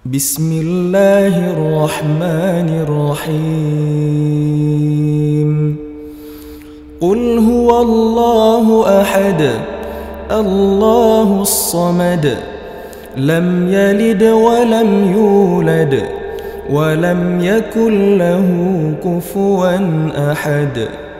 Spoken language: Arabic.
بسم الله الرحمن الرحيم. قل هو الله أحد الله الصمد لم يلد ولم يولد ولم يكن له كفوا أحد.